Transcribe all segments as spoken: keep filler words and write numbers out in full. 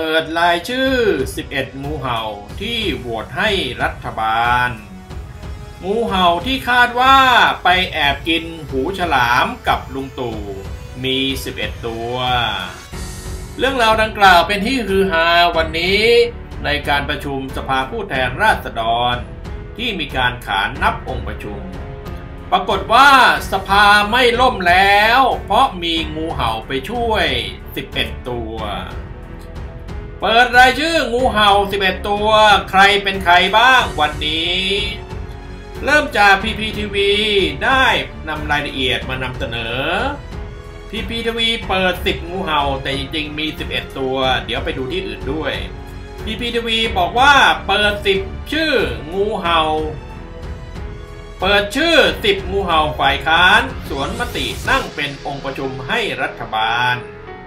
ปิดรายชื่อสิบเอ็ดงูเห่าที่โหวตให้รัฐบาลงูเห่าที่คาดว่าไปแอบกินหูฉลามกับลุงตู่มีสิบเอ็ดตัวเรื่องราวดังกล่าวเป็นที่ฮือฮาวันนี้ในการประชุมสภาผู้แทนราษฎรที่มีการขานนับองค์ประชุมปรากฏว่าสภาไม่ล่มแล้วเพราะมีงูเห่าไปช่วยสิบเอ็ดตัวเปิดรายชื่องูเห่าสิบเอ็ดตัวใครเป็นใครบ้างวันนี้เริ่มจาก พี พี ที วี ได้นำรายละเอียดมานำเสนอ พี พี ที วี เปิดสิบงูเห่าแต่จริงๆมีสิบเอ็ดตัวเดี๋ยวไปดูที่อื่นด้วย พี พี ที วี บอกว่าเปิดสิบชื่องูเห่าเปิดชื่อสิบงูเห่าฝ่ายค้านสวนมตินั่งเป็นองค์ประชุมให้รัฐบาล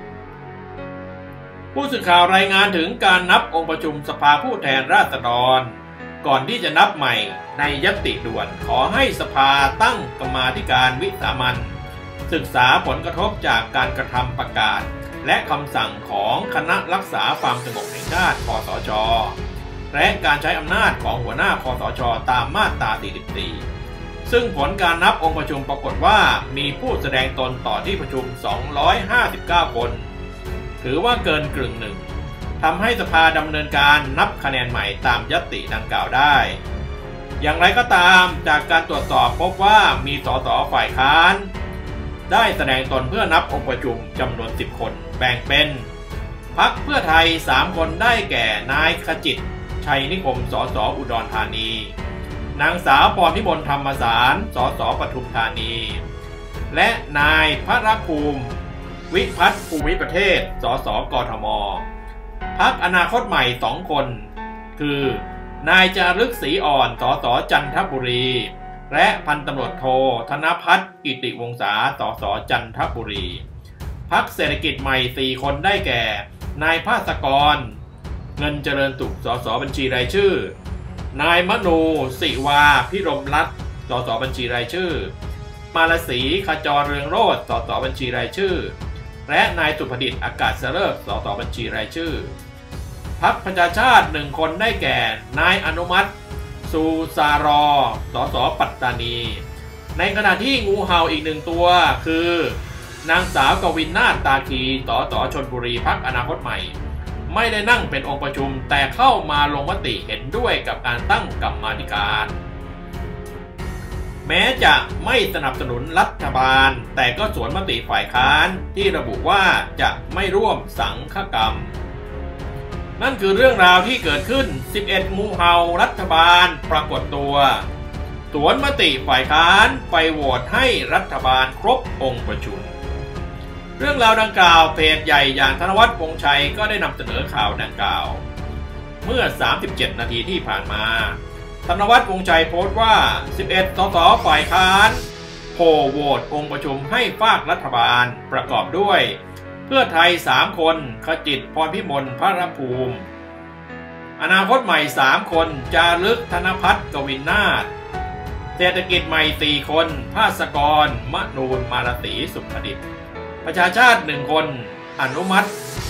ผู้สื่อข่าวรายงานถึงการนับองค์ประชุมสภาผู้แทนราษฎรก่อนที่จะนับใหม่ในญัตติด่วนขอให้สภาตั้งกรรมาธิการวิสามัญศึกษาผลกระทบจากการกระทำประกาศและคำสั่งของคณะรักษาความสงบแห่งชาติคสช.และการใช้อำนาจของหัวหน้าคสช.ตามมาตราสี่สิบสี่ซึ่งผลการนับองค์ประชุมปรากฏว่ามีผู้แสดงตนต่อที่ประชุมสองร้อยห้าสิบเก้าคนถือว่าเกินกึ่งหนึ่งทำให้สภาดำเนินการนับคะแนนใหม่ตามญัตติดังกล่าวได้อย่างไรก็ตามจากการตรวจสอบพบว่ามีสสฝ่ายค้านได้แสดงตนเพื่อนับองค์ประชุมจำนวนสิบคนแบ่งเป็นพรรคเพื่อไทยสามคนได้แก่นายขจิตชัยนิคมสสอุดรธานีนางสาวพรพิมลธรรมสารสสปทุมธานีและนายพระภูมิวิพัฒน์ภูมิประเทศสสกทมพรรคอนาคตใหม่สองคนคือนายจารึกศรีอ่อนสสจันทบุรีและพันตำรวจโทธนภัทรกิติวงศาสสจันทบุรีพรรคเศรษฐกิจใหม่สี่คนได้แก่นายภาสกรเงินเจริญสุขสสบัญชีรายชื่อนายมนูศิวาพิรมรัตน์สสบัญชีรายชื่อมาลศรีขจรเรืองโรจน์สสบัญชีรายชื่อและนายสุภดิษฐ์อากาศเลิศสสบัญชีรายชื่อพรรคประชาชาติหนึ่งคนได้แก่นายอนุมัติสุสารอสสปัตตานีในขณะที่งูเห่าอีกหนึ่งตัวคือนางสาวกวินนาถตาคีสสชลบุรีพรรคอนาคตใหม่ไม่ได้นั่งเป็นองค์ประชุมแต่เข้ามาลงมติเห็นด้วยกับการตั้งกรรมาธิการแม้จะไม่สนับสนุนรัฐบาลแต่ก็สวนมติฝ่ายค้านที่ระบุว่าจะไม่ร่วมสังฆกรรมนั่นคือเรื่องราวที่เกิดขึ้นสิบเอ็ดงูเห่ารัฐบาลปรากฏตัวสวนมติฝ่ายค้านไปโหวตให้รัฐบาลครบองค์ประชุมเรื่องราวดังกล่าวเพจใหญ่อย่างธนวัฒน์วงศ์ชัยก็ได้นำเสนอข่าวดังกล่าวเมื่อสามสิบเจ็ดนาทีที่ผ่านมาธนวัฒน์วงศ์ชัยโพสต์ว่าสิบเอ็ดสสฝ่ายค้านโผล่โหวตองค์ประชุมให้ฝากรัฐบาลประกอบด้วยเพื่อไทยสามคนขจิตพรพิมลพระภูมิอนาคตใหม่สามคนจารึกธนภัทรกวินนาถเศรษฐกิจใหม่สี่คนภาสกรมนูนมารตีสุขดิษฐ์ประชาชาติหนึ่งคนอนุมัติ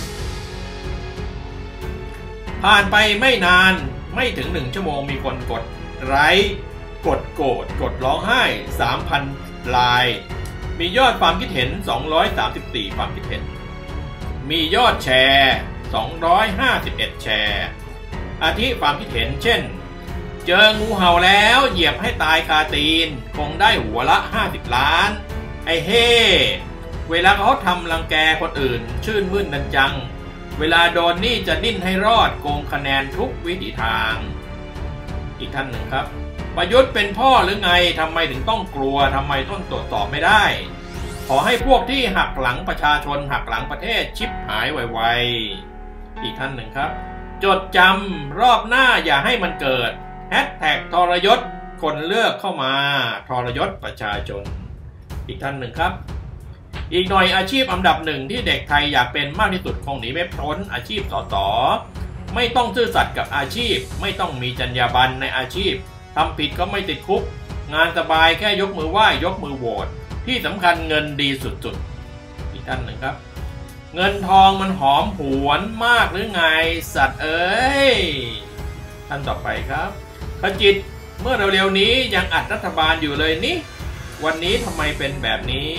ผ่านไปไม่นานไม่ถึงหนึ่งชั่วโมงมีคนกดไลค์กดโกรธกดร้องไห้ สามพัน ลายมียอดความคิดเห็นสองร้อยสามสิบสี่ความคิดเห็นมียอดแชร์สองร้อยห้าสิบเอ็ดแชร์อาทิความคิดเห็นเช่นเจองูเห่าแล้วเหยียบให้ตายคาตีนคงได้หัวละห้าสิบล้านไอ้เฮ่เวลาเขาทำรังแกคนอื่นชื่นมื่นดันจังเวลาโดนนี่จะดิ้นให้รอดโกงคะแนนทุกวิถีทางอีกท่านหนึ่งครับประยุทธ์เป็นพ่อหรือไงทำไมถึงต้องกลัวทำไมต้องตรวจสอบไม่ได้ขอให้พวกที่หักหลังประชาชนหักหลังประเทศชิบหายไวๆอีกท่านหนึ่งครับจดจำรอบหน้าอย่าให้มันเกิดแฮชแท็กทรยศคนเลือกเข้ามาทรยศประชาชนอีกท่านหนึ่งครับอีกหน่อยอาชีพอันดับหนึ่งที่เด็กไทยอยากเป็นมากที่สุดคงหนีไม่พ้นอาชีพสสไม่ต้องซื่อสัตย์กับอาชีพไม่ต้องมีจรรยาบรรณในอาชีพทำผิดก็ไม่ติดคุกงานสบายแค่ยกมือไหว้ยกมือโหวตที่สำคัญเงินดีสุดๆอีกท่านหนึ่งครับเงินทองมันหอมหวนมากหรือไงสัตว์เอ้ยท่านต่อไปครับขจิตเมื่อเร็วๆนี้ยังอัดรัฐบาลอยู่เลยนี่วันนี้ทำไมเป็นแบบนี้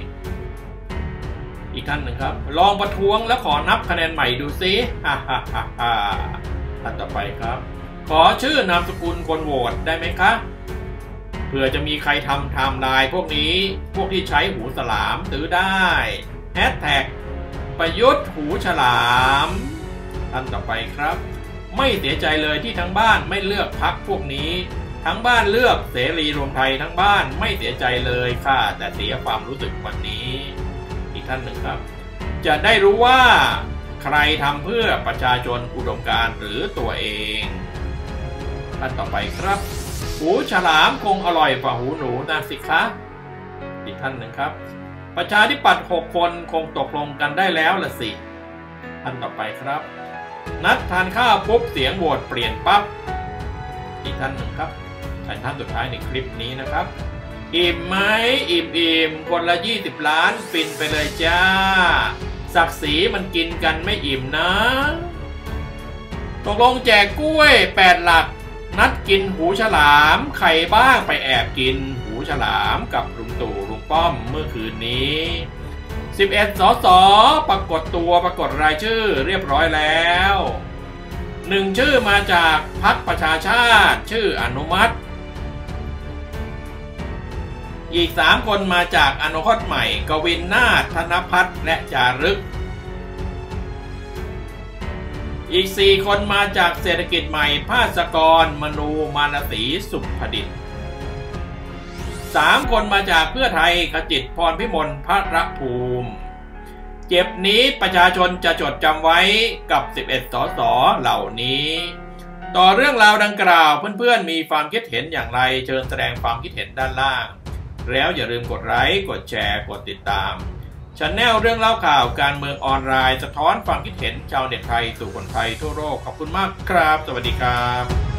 อีกท่านหนึ่งครับลองประท้วงแล้วขอนับคะแนนใหม่ดูซิฮ่าฮ่าฮ่าฮ่าท่านต่อไปครับขอชื่อนามสกุลคนโหวตได้ไหมคะเผื่อจะมีใครทำไทม์ไลน์พวกนี้พวกที่ใช้หูฉลามซื้อได้แฮชแท็กประยุทธ์หูฉลามท่านต่อไปครับไม่เสียใจเลยที่ทั้งบ้านไม่เลือกพรรคพวกนี้ทั้งบ้านเลือกเสรีรวมไทยทั้งบ้านไม่เสียใจเลยค่ะแต่เสียความรู้สึกวันนี้อีกท่านหนึ่งครับจะได้รู้ว่าใครทำเพื่อประชาชนอุดมการณ์หรือตัวเองท่านต่อไปครับหูฉลามคงอร่อยกว่าหูหนูนะสิคะอีกท่านหนึ่งครับประชาธิปัตย์หกคนคงตกลงกันได้แล้วละสิท่านต่อไปครับนัดทานข้าวปุ๊บเสียงโหวตเปลี่ยนปั๊บอีกท่านหนึ่งครับท่านสุดท้ายในคลิปนี้นะครับอิ่มไหมอิ่มอิ่มคนละยี่สิบล้านฟินไปเลยจ้าศักดิ์ศรีมันกินกันไม่อิ่มนะตกลงแจกกล้วยแปดหลักนัดกินหูฉลามใครบ้างไปแอบกินหูฉลามกับลุงตู่ลุงป้อมเมื่อคืนนี้สิบเอ็ดสสปรากฏตัวปรากฏรายชื่อเรียบร้อยแล้วหนึ่งชื่อมาจากพรรคประชาชาติชื่ออนุมัติอีกสามคนมาจากอนาคตใหม่กวินนาถธนพัฒน์และจารึกอีกสี่คนมาจากเศรษฐกิจใหม่ภาสกรมนูมานสีสุขดิษฐ์สามคนมาจากเพื่อไทยขจิตพรพิมลพระภูมิเจ็บนี้ประชาชนจะจดจำไว้กับสิบเอ็ดสสเหล่านี้ต่อเรื่องราวดังกล่าวเพื่อนๆมีความคิดเห็นอย่างไรเชิญแสดงความคิดเห็นด้านล่างแล้วอย่าลืมกดไลค์กดแชร์กดติดตามChannel เรื่องเล่าข่าวการเมืองออนไลน์สะท้อนความคิดเห็นชาวเน็ตไทยสู่คนไทยทั่วโลกขอบคุณมากครับสวัสดีครับ